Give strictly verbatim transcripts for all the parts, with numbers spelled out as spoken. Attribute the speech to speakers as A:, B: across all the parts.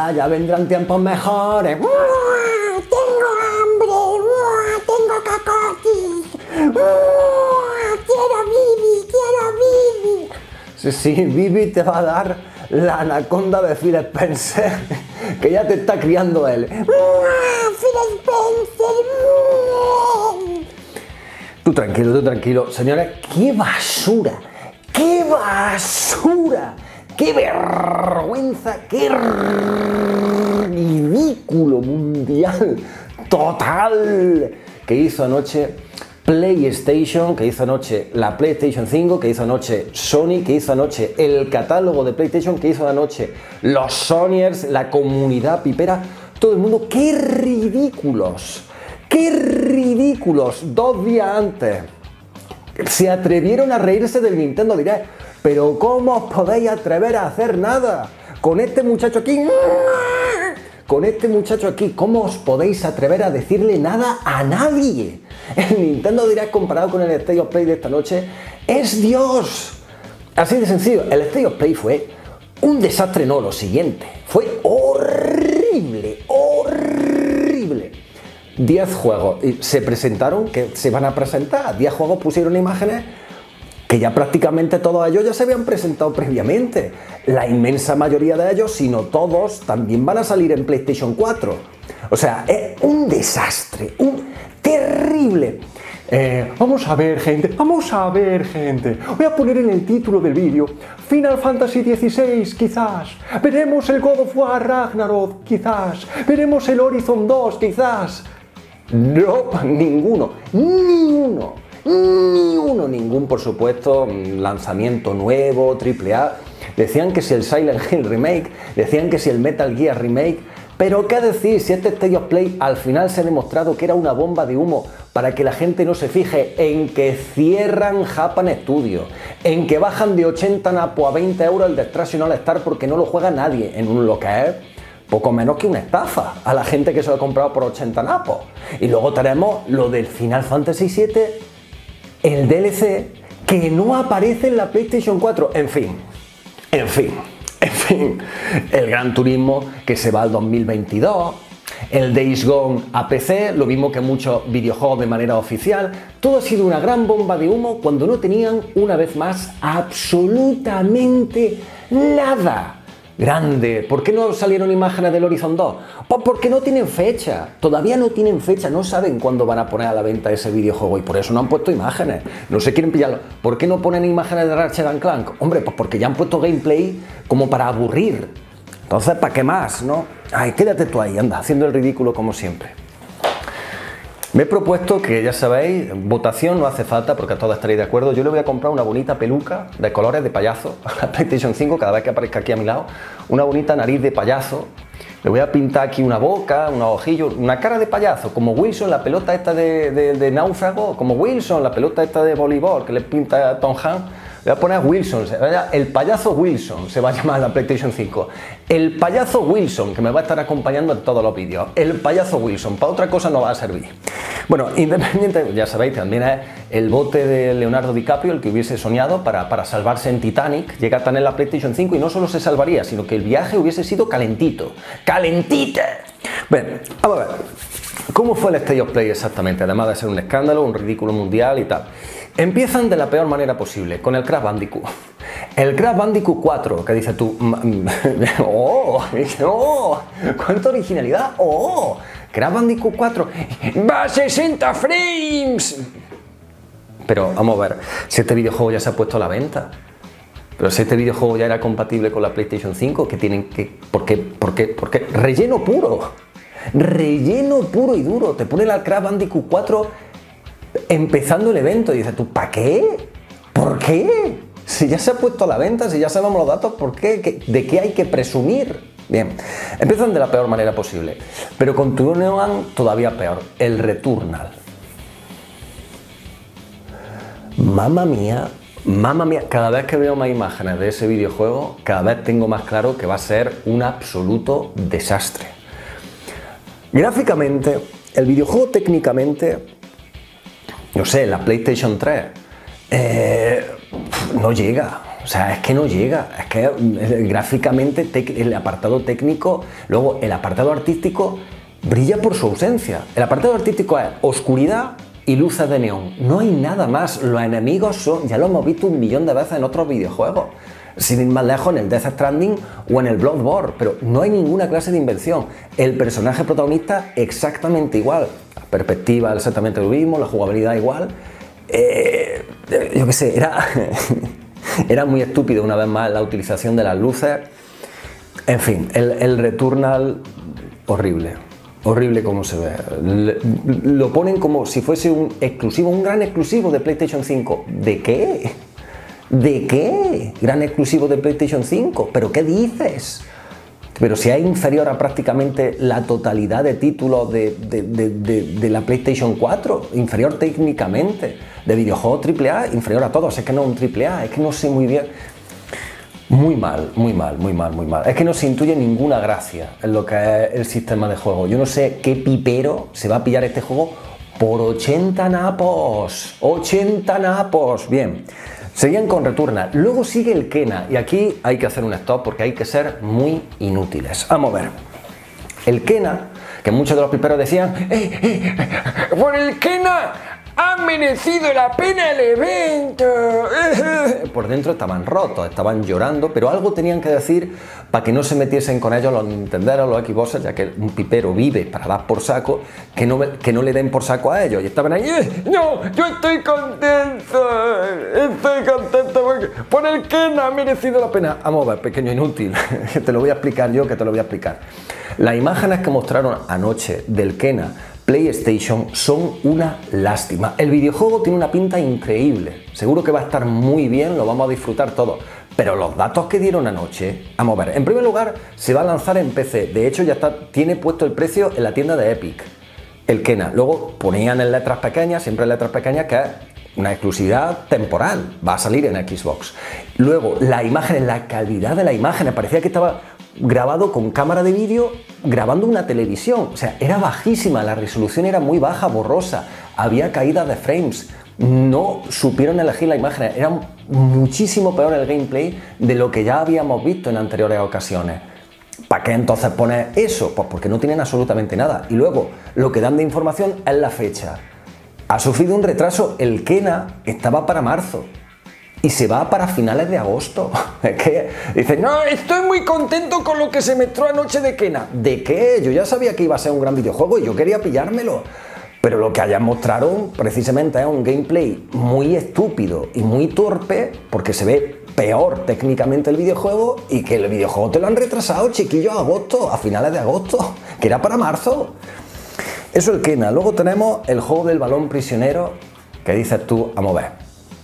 A: ya, ya vendrán tiempos mejores.
B: ¡Uah! Tengo hambre, ¡Uah! Tengo cacotis, ¡Uah! Quiero Bibi, quiero Bibi.
A: Sí, sí, Bibi te va a dar la anaconda de Phil Spencer, que ya te está criando él.
B: ¡Uah! Phil Spencer. ¡Uah!
A: Tú tranquilo, tú tranquilo. Señores, qué basura, qué basura, qué vergüenza, qué ridículo mundial total que hizo anoche PlayStation, que hizo anoche la PlayStation cinco, que hizo anoche Sony, que hizo anoche el catálogo de PlayStation, que hizo anoche los Sonyers, la comunidad pipera, todo el mundo. ¡Qué ridículos! ¡Qué ridículos! Dos días antes se atrevieron a reírse del Nintendo Direct. Pero ¿cómo os podéis atrever a hacer nada? Con este muchacho aquí... Con este muchacho aquí, ¿cómo os podéis atrever a decirle nada a nadie? El Nintendo Direct comparado con el State of Play de esta noche es Dios. Así de sencillo, el State of Play fue un desastre, no, lo siguiente. Fue horrible, horrible. diez juegos, y se presentaron, que se van a presentar, diez juegos pusieron imágenes que ya prácticamente todos ellos ya se habían presentado previamente. La inmensa mayoría de ellos, si no todos, también van a salir en PlayStation cuatro. O sea, es un desastre, un terrible. Eh, vamos a ver, gente, vamos a ver, gente. Voy a poner en el título del vídeo Final Fantasy dieciséis, quizás. Veremos el God of War Ragnarok, quizás. Veremos el Horizon dos, quizás. No, ninguno, ni uno. Ni uno, ningún, por supuesto, lanzamiento nuevo, triple A. Decían que si el Silent Hill Remake, decían que si el Metal Gear Remake, pero qué decir si este State of Play al final se ha demostrado que era una bomba de humo para que la gente no se fije en que cierran Japan Studio, en que bajan de ochenta napos a veinte euros el Destruction All Star porque no lo juega nadie en un lo que es poco menos que una estafa a la gente que se lo ha comprado por ochenta napos. Y luego tenemos lo del Final Fantasy siete, el D L C, que no aparece en la PlayStation cuatro, en fin, en fin, en fin, el Gran Turismo que se va al dos mil veintidós, el Days Gone a P C, lo mismo que muchos videojuegos de manera oficial. Todo ha sido una gran bomba de humo cuando no tenían, una vez más, absolutamente nada grande. ¿Por qué no salieron imágenes del Horizon dos? Pues porque no tienen fecha, todavía no tienen fecha, no saben cuándo van a poner a la venta ese videojuego y por eso no han puesto imágenes, no se quieren pillarlo. ¿Por qué no ponen imágenes de Ratchet and Clank? Hombre, pues porque ya han puesto gameplay como para aburrir. Entonces, ¿para qué más, no? Ay, quédate tú ahí, anda, haciendo el ridículo como siempre. Me he propuesto que, ya sabéis, votación no hace falta porque a todos estaréis de acuerdo. Yo le voy a comprar una bonita peluca de colores de payaso a la PlayStation cinco cada vez que aparezca aquí a mi lado. Una bonita nariz de payaso. Le voy a pintar aquí una boca, unos ojillos, una cara de payaso, como Wilson, la pelota esta de, de, de náufrago, como Wilson, la pelota esta de voleibol que le pinta a Tom Hanks. Le voy a poner Wilson, el payaso Wilson se va a llamar la PlayStation cinco. El payaso Wilson, que me va a estar acompañando en todos los vídeos. El payaso Wilson, para otra cosa no va a servir. Bueno, independiente, ya sabéis, también es el bote de Leonardo DiCaprio, el que hubiese soñado para, para salvarse en Titanic, llega a tener la PlayStation cinco y no solo se salvaría, sino que el viaje hubiese sido calentito. ¡Calentita! Bien, vamos a ver. ¿Cómo fue el State of Play exactamente? Además de ser un escándalo, un ridículo mundial y tal. Empiezan de la peor manera posible, con el Crash Bandicoot. El Crash Bandicoot cuatro, que dices tú, ¡oh! ¡Oh! ¡Cuánta originalidad! ¡Oh! Crash Bandicoot cuatro, ¡va a sesenta frames! Pero vamos a ver, si este videojuego ya se ha puesto a la venta, pero si este videojuego ya era compatible con la PlayStation cinco, que tienen que... ¿Por qué? ¿Por qué? ¿Por qué? Relleno puro. Relleno puro y duro. Te pone el Crash Bandicoot cuatro empezando el evento y dices tú, ¿para qué? ¿Por qué? Si ya se ha puesto a la venta, si ya sabemos los datos, ¿por qué? ¿De qué hay que presumir? Bien, empiezan de la peor manera posible, pero continúan todavía peor, el Returnal. Mamma mía, mamma mía, cada vez que veo más imágenes de ese videojuego, cada vez tengo más claro que va a ser un absoluto desastre. Gráficamente, el videojuego técnicamente, no sé, la PlayStation tres, eh, no llega. O sea, es que no llega, es que eh, gráficamente el apartado técnico, luego el apartado artístico brilla por su ausencia. El apartado artístico es oscuridad y luces de neón. No hay nada más. Los enemigos son, ya lo hemos visto un millón de veces en otros videojuegos, sin ir más lejos en el Death Stranding o en el Bloodborne, pero no hay ninguna clase de invención. El personaje protagonista exactamente igual, la perspectiva exactamente lo mismo, la jugabilidad igual. Eh, yo qué sé, era, era muy estúpido una vez más la utilización de las luces. En fin, el, el Returnal, horrible. Horrible como se ve. Lo ponen como si fuese un exclusivo, un gran exclusivo de PlayStation cinco. ¿De qué? ¿De qué? Gran exclusivo de PlayStation cinco. ¿Pero qué dices? Pero si es inferior a prácticamente la totalidad de títulos de, de, de, de, de la PlayStation cuatro. Inferior técnicamente. De videojuegos triple A, inferior a todos. Es que no es un triple A, es que no sé muy bien. Muy mal, muy mal, muy mal, muy mal. Es que no se intuye ninguna gracia en lo que es el sistema de juego. Yo no sé qué pipero se va a pillar este juego por ochenta napos. ochenta napos. Bien, seguían con Returnal. Luego sigue el Kena. Y aquí hay que hacer un stop porque hay que ser muy inútiles. Vamos a ver. El Kena, que muchos de los piperos decían, ¡eh, eh, eh, por el Kena! ¡Ha merecido la pena el evento! Por dentro estaban rotos, estaban llorando, pero algo tenían que decir para que no se metiesen con ellos los Nintenderos, los Xboxers, ya que un pipero vive para dar por saco, que no, que no le den por saco a ellos. Y estaban ahí, ¡eh! ¡No! ¡Yo estoy contento! ¡Estoy contento porque por el Kena ha merecido la pena! Vamos a ver, pequeño inútil, que te lo voy a explicar yo, que te lo voy a explicar. Las imágenes que mostraron anoche del Kena PlayStation son una lástima. El videojuego tiene una pinta increíble, seguro que va a estar muy bien, lo vamos a disfrutar todos, pero los datos que dieron anoche, vamos a ver, en primer lugar se va a lanzar en P C, de hecho ya está, tiene puesto el precio en la tienda de Epic, el Kena. Luego ponían en letras pequeñas, siempre en letras pequeñas, que es una exclusividad temporal, va a salir en Xbox. Luego la imagen, la calidad de la imagen, parecía que estaba grabado con cámara de vídeo grabando una televisión, o sea, era bajísima, la resolución era muy baja, borrosa, había caída de frames, no supieron elegir la imagen, era muchísimo peor el gameplay de lo que ya habíamos visto en anteriores ocasiones. ¿Para qué entonces poner eso? Pues porque no tienen absolutamente nada. Y luego, lo que dan de información es la fecha. Ha sufrido un retraso, el Kena estaba para marzo y se va para finales de agosto. Es que dice, no, estoy muy contento con lo que se mostró anoche de Kena. ¿De qué? Yo ya sabía que iba a ser un gran videojuego y yo quería pillármelo. Pero lo que allá mostraron precisamente es un gameplay muy estúpido y muy torpe, porque se ve peor técnicamente el videojuego y que el videojuego te lo han retrasado, chiquillo, a agosto, a finales de agosto, que era para marzo. Eso es el Kena. Luego tenemos el juego del balón prisionero, que dices tú, vamos a ver,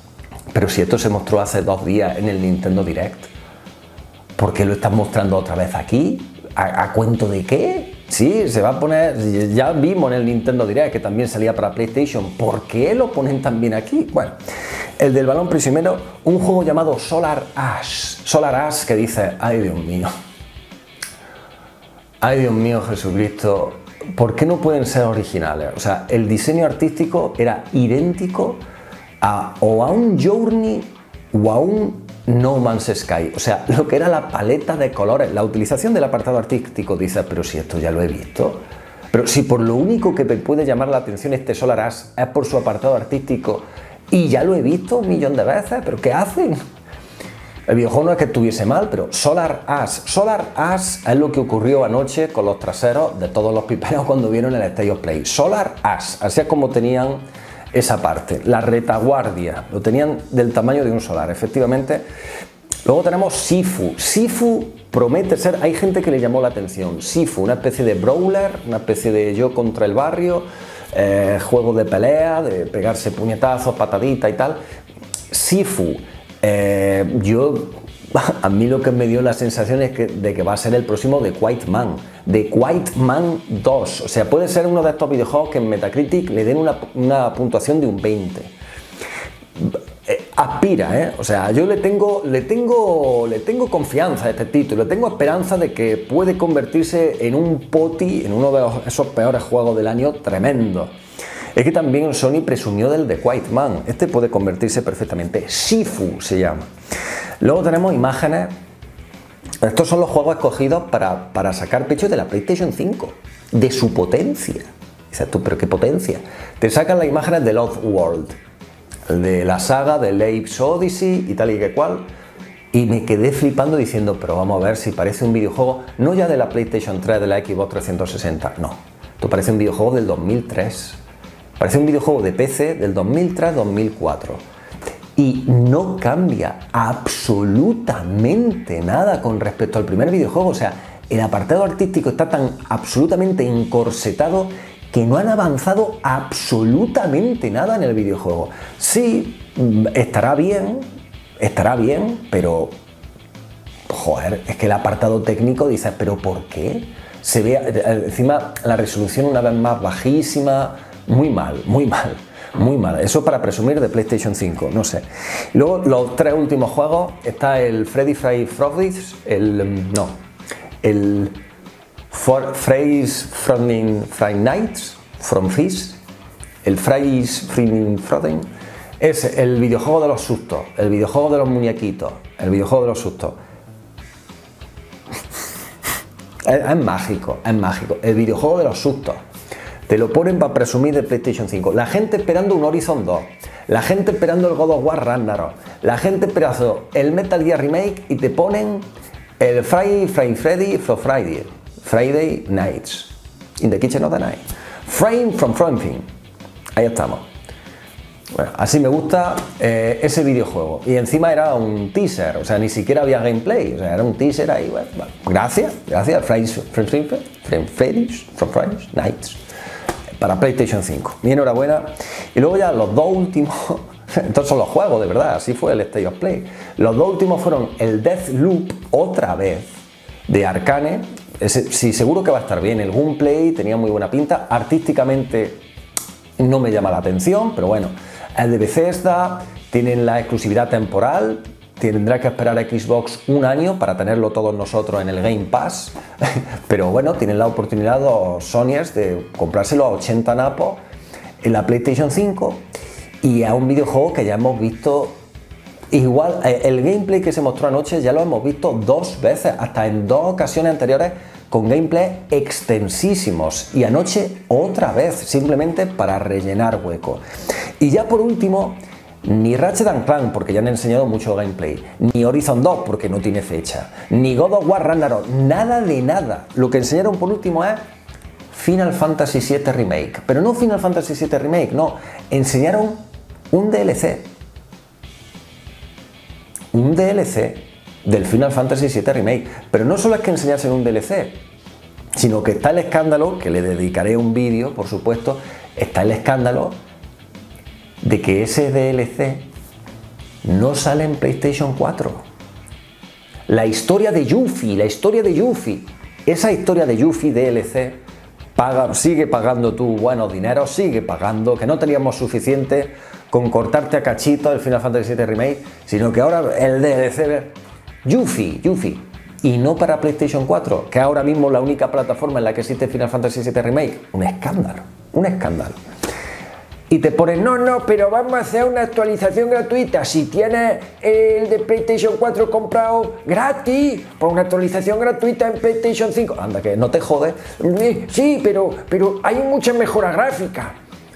A: pero si esto se mostró hace dos días en el Nintendo Direct, ¿por qué lo estás mostrando otra vez aquí? ¿A, a cuento de qué? Sí, se va a poner, ya vimos en el Nintendo Direct que también salía para PlayStation, ¿por qué lo ponen también aquí? Bueno, el del balón prisionero, un juego llamado Solar Ash, Solar Ash, que dice, ay Dios mío, ay Dios mío Jesucristo, ¿por qué no pueden ser originales? O sea, el diseño artístico era idéntico a, o a un Journey o a un No Man's Sky, o sea, lo que era la paleta de colores, la utilización del apartado artístico, dices, pero si esto ya lo he visto, pero si por lo único que me puede llamar la atención este Solar Ash es por su apartado artístico y ya lo he visto un millón de veces, pero ¿qué hacen? El videojuego no es que estuviese mal, pero Solar Ash, Solar Ash es lo que ocurrió anoche con los traseros de todos los piperos cuando vieron el State of Play. Solar Ash, así es como tenían esa parte, la retaguardia, lo tenían del tamaño de un solar, efectivamente. Luego tenemos Sifu. Sifu promete ser, hay gente que le llamó la atención, Sifu, una especie de brawler, una especie de yo contra el barrio, eh, juego de pelea, de pegarse puñetazos, pataditas y tal. Sifu, eh, yo, a mí lo que me dio la sensación es que, de que va a ser el próximo The Quiet Man, The Quiet Man dos, o sea, puede ser uno de estos videojuegos que en Metacritic le den una, una puntuación de un veinte. Eh, aspira, ¿eh? O sea, yo le tengo, le, tengo, le tengo confianza a este título, le tengo esperanza de que puede convertirse en un poti, en uno de los, esos peores juegos del año tremendo. Es que también Sony presumió del The Quiet Man, este puede convertirse perfectamente, Sifu se llama. Luego tenemos imágenes. Estos son los juegos escogidos para, para sacar pecho de la PlayStation cinco, de su potencia. Dices tú, pero qué potencia. Te sacan las imágenes de Lost World, de la saga de Apes Odyssey y tal y que cual. Y me quedé flipando diciendo, pero vamos a ver si parece un videojuego, no ya de la PlayStation tres, de la Xbox trescientos sesenta, no. Esto parece un videojuego del dos mil tres. Parece un videojuego de P C del dos mil tres dos mil cuatro. Y no cambia absolutamente nada con respecto al primer videojuego. O sea, el apartado artístico está tan absolutamente encorsetado que no han avanzado absolutamente nada en el videojuego. Sí, estará bien, estará bien, pero joder, es que el apartado técnico dices, ¿pero por qué? Se ve encima la resolución una vez más bajísima, muy mal, muy mal, muy mal. Eso para presumir de PlayStation cinco, no sé. Luego los tres últimos juegos, está el Freddy Friday Froggies, el no, el Freddy's Friday Nights from Fish, el Freddy's Friday Friday. Es el videojuego de los sustos, el videojuego de los muñequitos, el videojuego de los sustos. Es, es mágico, es mágico. El videojuego de los sustos. Te lo ponen para presumir de PlayStation cinco. La gente esperando un Horizon dos. La gente esperando el God of War Ragnarok. La gente esperando el Metal Gear Remake y te ponen el Friday, Friday, Freddy, from Friday. Friday Nights. In the Kitchen of the Night. Frame from Framing. Ahí estamos. Bueno, así me gusta eh, ese videojuego. Y encima era un teaser, o sea, ni siquiera había gameplay, o sea, era un teaser ahí. Bueno, bueno. Gracias, gracias. Fridays, Fridays, from Fridays Nights para PlayStation cinco. Mi enhorabuena. Y luego ya los dos últimos, estos son los juegos, de verdad, así fue el State of Play. Los dos últimos fueron el Deathloop, otra vez, de Arcane. Ese, sí, seguro que va a estar bien. El gameplay tenía muy buena pinta. Artísticamente no me llama la atención, pero bueno. Es de Bethesda, tienen la exclusividad temporal, tendrá que esperar a Xbox un año para tenerlo todos nosotros en el Game Pass, pero bueno, tienen la oportunidad los Sonyers de comprárselo a ochenta napos en la PlayStation cinco y a un videojuego que ya hemos visto igual. El gameplay que se mostró anoche ya lo hemos visto dos veces, hasta en dos ocasiones anteriores, con gameplay extensísimos, y anoche otra vez, simplemente para rellenar hueco. Y ya por último, ni Ratchet and Clank, porque ya han enseñado mucho gameplay, ni Horizon dos, porque no tiene fecha, ni God of War Ragnarok, nada de nada. Lo que enseñaron por último es Final Fantasy siete Remake, pero no Final Fantasy siete Remake, no, enseñaron un D L C. Un D L C del Final Fantasy siete Remake, pero no solo es que enseñasen un D L C, sino que está el escándalo, que le dedicaré un vídeo, por supuesto, está el escándalo de que ese D L C no sale en PlayStation cuatro. La historia de Yuffie, la historia de Yuffie, esa historia de Yuffie D L C, paga, sigue pagando tu buenos dineros, sigue pagando, que no teníamos suficiente con cortarte a cachitos el Final Fantasy siete Remake, sino que ahora el D L C, Yuffie, Yuffie, y no para PlayStation cuatro, que ahora mismo la única plataforma en la que existe Final Fantasy siete Remake. Un escándalo, un escándalo. Y te ponen, no, no, pero vamos a hacer una actualización gratuita. Si tienes el de PlayStation cuatro comprado gratis, pues una actualización gratuita en PlayStation cinco. Anda, que no te jodes. Sí, pero, pero hay mucha mejora gráfica.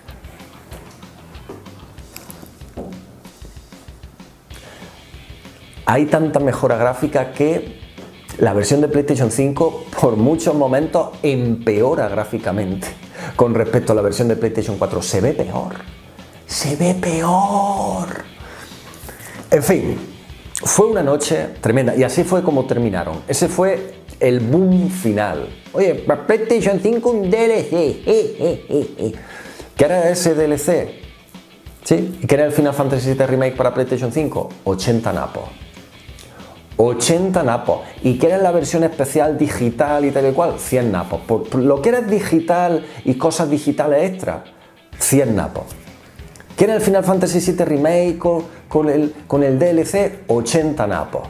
A: Hay tanta mejora gráfica que la versión de PlayStation cinco por muchos momentos empeora gráficamente con respecto a la versión de PlayStation cuatro. Se ve peor, se ve peor. En fin, fue una noche tremenda y así fue como terminaron. Ese fue el boom final. Oye, para PlayStation cinco un D L C. Eh, eh, eh, eh. ¿Qué era ese D L C? ¿Sí? ¿Y qué era el Final Fantasy siete Remake para PlayStation cinco? ochenta napos. ochenta napos. ¿Y qué era la versión especial digital y tal y cual? cien napos. Por, por lo que era digital y cosas digitales extra, cien napos. ¿Qué era el Final Fantasy siete Remake con, con, el, con el D L C? ochenta napos.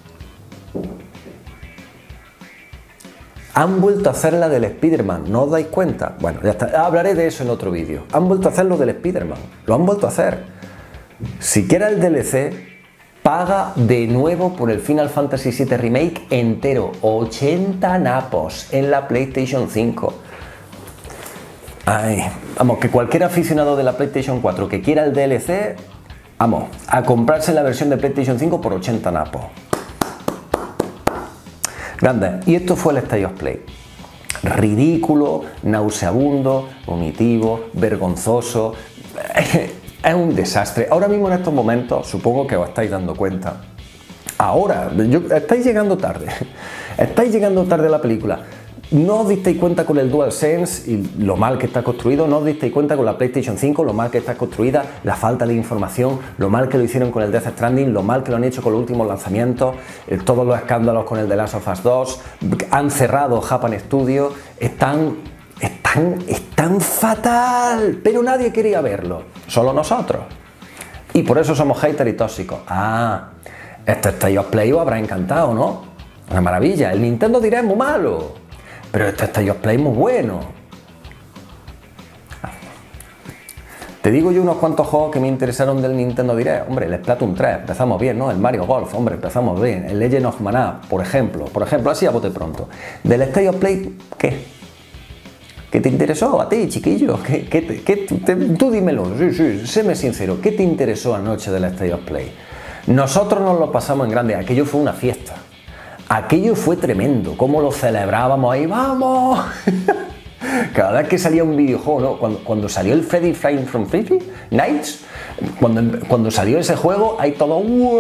A: Han vuelto a hacer la del Spider-Man, ¿no os dais cuenta? Bueno, ya está, hablaré de eso en otro vídeo. Han vuelto a hacer lo del Spider-Man, lo han vuelto a hacer. Si quieres el D L C, paga de nuevo por el Final Fantasy siete Remake entero. ochenta napos en la PlayStation cinco. Ay, vamos, que cualquier aficionado de la PlayStation cuatro que quiera el D L C, vamos, a comprarse la versión de PlayStation cinco por ochenta napos. Grande. Y esto fue el State of Play. Ridículo, nauseabundo, vomitivo, vergonzoso. Es un desastre. Ahora mismo en estos momentos, supongo que os estáis dando cuenta. Ahora, yo, estáis llegando tarde. Estáis llegando tarde a la película. No os disteis cuenta con el DualSense y lo mal que está construido, no os disteis cuenta con la PlayStation cinco, lo mal que está construida, la falta de información, lo mal que lo hicieron con el Death Stranding, lo mal que lo han hecho con los últimos lanzamientos, eh, todos los escándalos con el The Last of Us dos, han cerrado Japan Studio, están, están, están fatal, pero nadie quería verlo, solo nosotros. Y por eso somos haters y tóxicos. Ah, este State of Play os habrá encantado, ¿no? Una maravilla, el Nintendo Direct es muy malo. Pero este State of Play es muy bueno. Te digo yo unos cuantos juegos que me interesaron del Nintendo Direct. Hombre, el Splatoon tres, empezamos bien, ¿no? El Mario Golf, hombre, empezamos bien. El Legend of Mana, por ejemplo. Por ejemplo, así a bote pronto. Del State of Play, ¿qué? ¿Qué te interesó a ti, chiquillo? ¿Qué, qué te, qué te, tú dímelo, sí, sí, séme sincero. ¿Qué te interesó anoche del State of Play? Nosotros nos lo pasamos en grande. Aquello fue una fiesta. Aquello fue tremendo, cómo lo celebrábamos ahí, ¡vamos! Cada vez que salía un videojuego, ¿no? Cuando, cuando salió el Freddy Flying from Freddy Nights, cuando, cuando salió ese juego, hay todo,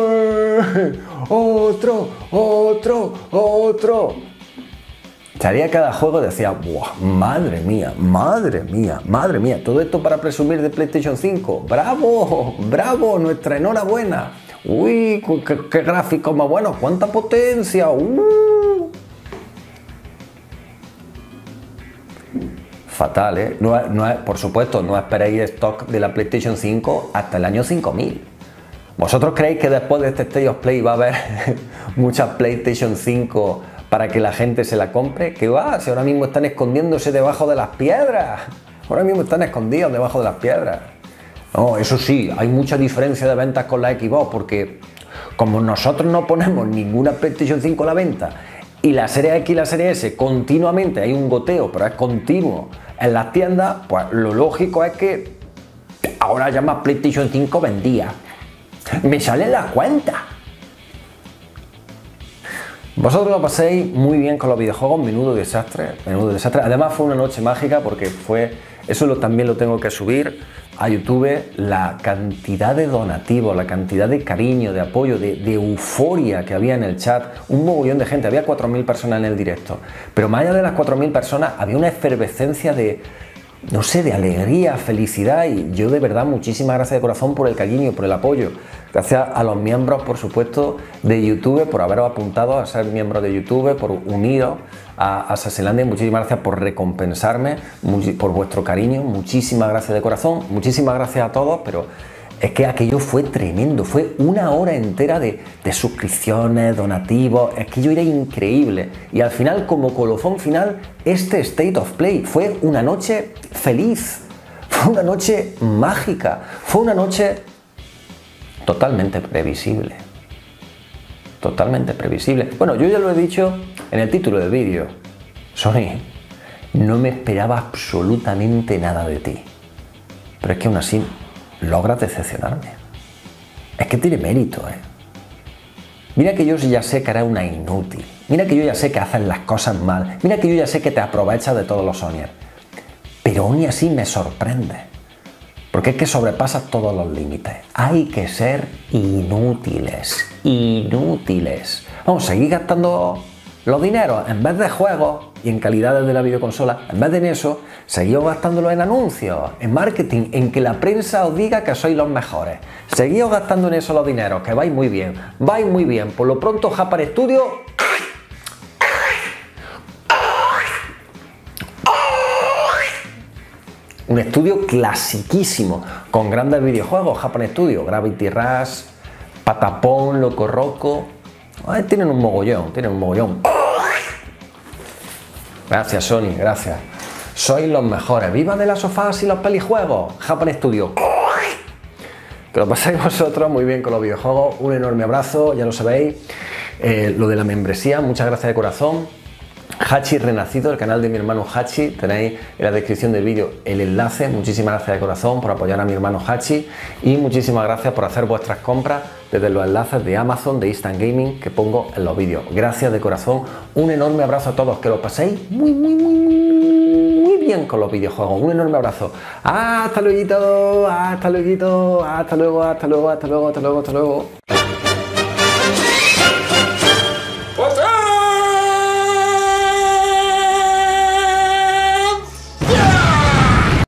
A: ¡otro, otro, otro! Salía cada juego y decía, ¡buah, madre mía, madre mía, madre mía! Todo esto para presumir de PlayStation cinco, ¡bravo, bravo, nuestra enhorabuena! ¡Uy, qué, qué gráfico más bueno! ¡Cuánta potencia! ¡Uh! Fatal, ¿eh? No, no, por supuesto, no esperéis stock de la PlayStation cinco hasta el año cinco mil. ¿Vosotros creéis que después de este State of Play va a haber muchas PlayStation cinco para que la gente se la compre? ¿Qué va? Si ahora mismo están escondiéndose debajo de las piedras. Ahora mismo están escondidos debajo de las piedras. No, eso sí, hay mucha diferencia de ventas con la Xbox porque como nosotros no ponemos ninguna PlayStation cinco a la venta y la Serie X y la Serie S continuamente hay un goteo, pero es continuo en las tiendas, pues lo lógico es que ahora ya más PlayStation cinco vendía. Me sale la cuenta. Vosotros lo paséis muy bien con los videojuegos, menudo desastre, menudo desastre. Además fue una noche mágica porque fue, eso lo, también lo tengo que subir a YouTube, la cantidad de donativos, la cantidad de cariño, de apoyo, de, de euforia que había en el chat, un mogollón de gente, había cuatro mil personas en el directo, pero más allá de las cuatro mil personas había una efervescencia de, no sé, de alegría, felicidad y yo de verdad muchísimas gracias de corazón por el cariño, por el apoyo. Gracias a los miembros, por supuesto, de YouTube, por haberos apuntado a ser miembros de YouTube, por uniros a, a Saselandia. Muchísimas gracias por recompensarme, por vuestro cariño. Muchísimas gracias de corazón. Muchísimas gracias a todos, pero es que aquello fue tremendo. Fue una hora entera de, de suscripciones, donativos. Aquello era increíble. Y al final, como colofón final, este State of Play fue una noche feliz. Fue una noche mágica. Fue una noche totalmente previsible. Totalmente previsible. Bueno, yo ya lo he dicho en el título del vídeo. Sony, no me esperaba absolutamente nada de ti. Pero es que aún así logras decepcionarme. Es que tiene mérito, ¿eh? Mira que yo ya sé que eres una inútil. Mira que yo ya sé que haces las cosas mal. Mira que yo ya sé que te aprovechas de todos los Sonyers. Pero aún así me sorprende. Porque es que sobrepasas todos los límites. Hay que ser inútiles. Inútiles. Vamos, seguir gastando los dineros en vez de juegos y en calidades de la videoconsola. En vez de en eso, seguid gastándolo en anuncios, en marketing, en que la prensa os diga que sois los mejores. Seguid gastando en eso los dineros, que vais muy bien. Vais muy bien. Por lo pronto, Japan Studio... Un estudio clasiquísimo, con grandes videojuegos, Japan Studio, Gravity Rush, Patapón, Loco Roco. Ay, tienen un mogollón, tienen un mogollón. Gracias, Sony, gracias. Sois los mejores. ¡Viva de las sofás y los pelijuegos! Japan Studio. que lo pasáis vosotros muy bien con los videojuegos. Un enorme abrazo, ya lo sabéis. Eh, lo de la membresía, muchas gracias de corazón. Hachi Renacido, el canal de mi hermano Hachi, tenéis en la descripción del vídeo el enlace. Muchísimas gracias de corazón por apoyar a mi hermano Hachi y muchísimas gracias por hacer vuestras compras desde los enlaces de Amazon, de Instant Gaming que pongo en los vídeos. Gracias de corazón, un enorme abrazo a todos, que lo paséis muy muy muy muy bien con los videojuegos. Un enorme abrazo. Hasta luego, hasta luego, hasta luego, hasta luego, hasta luego, hasta luego, hasta luego, hasta luego.